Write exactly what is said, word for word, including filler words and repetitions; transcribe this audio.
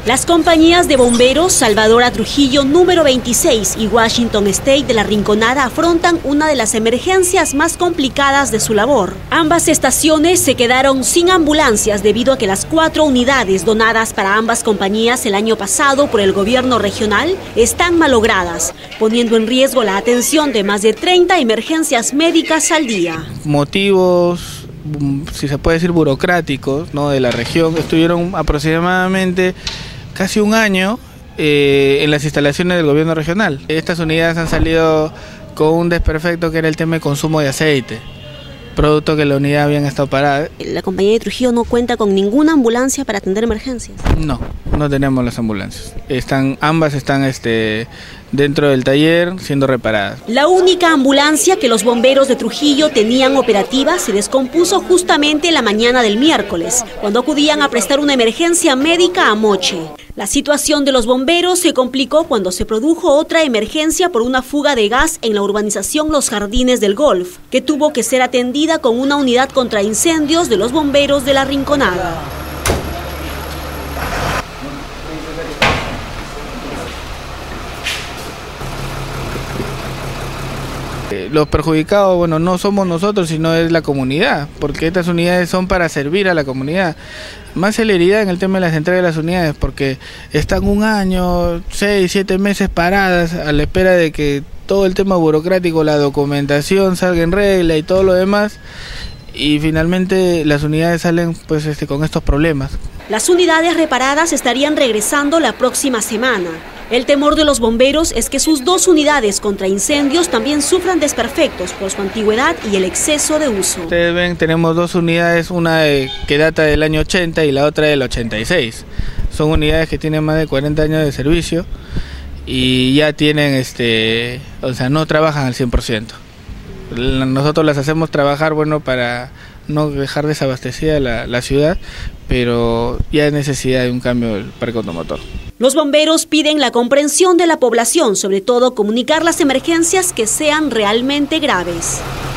Las compañías de bomberos Salvadora Trujillo número veintiséis y Washington State de La Rinconada afrontan una de las emergencias más complicadas de su labor. Ambas estaciones se quedaron sin ambulancias debido a que las cuatro unidades donadas para ambas compañías el año pasado por el gobierno regional están malogradas, poniendo en riesgo la atención de más de treinta emergencias médicas al día. Motivos, si se puede decir burocráticos, ¿no?, de la región, estuvieron aproximadamente casi un año eh, en las instalaciones del gobierno regional. Estas unidades han salido con un desperfecto que era el tema de consumo de aceite, producto que la unidad habían estado parada. ¿La compañía de Trujillo no cuenta con ninguna ambulancia para atender emergencias? No, no tenemos las ambulancias. Están, ambas están este, dentro del taller siendo reparadas. La única ambulancia que los bomberos de Trujillo tenían operativa se descompuso justamente la mañana del miércoles, cuando acudían a prestar una emergencia médica a Moche. La situación de los bomberos se complicó cuando se produjo otra emergencia por una fuga de gas en la urbanización Los Jardines del Golf, que tuvo que ser atendida con una unidad contra incendios de los bomberos de La Rinconada. Los perjudicados, bueno, no somos nosotros, sino es la comunidad, porque estas unidades son para servir a la comunidad. Más celeridad en el tema de las entregas de las unidades, porque están un año, seis, siete meses paradas a la espera de que todo el tema burocrático, la documentación salga en regla y todo lo demás, y finalmente las unidades salen pues este, con estos problemas. Las unidades reparadas estarían regresando la próxima semana. El temor de los bomberos es que sus dos unidades contra incendios también sufran desperfectos por su antigüedad y el exceso de uso. Ustedes ven, tenemos dos unidades, una de, que data del año ochenta y la otra del ochenta y seis. Son unidades que tienen más de cuarenta años de servicio y ya tienen, este, o sea, no trabajan al cien por ciento. Nosotros las hacemos trabajar, bueno, para no dejar desabastecida la, la ciudad, pero ya hay necesidad de un cambio del parque automotor. Los bomberos piden la comprensión de la población, sobre todo comunicar las emergencias que sean realmente graves.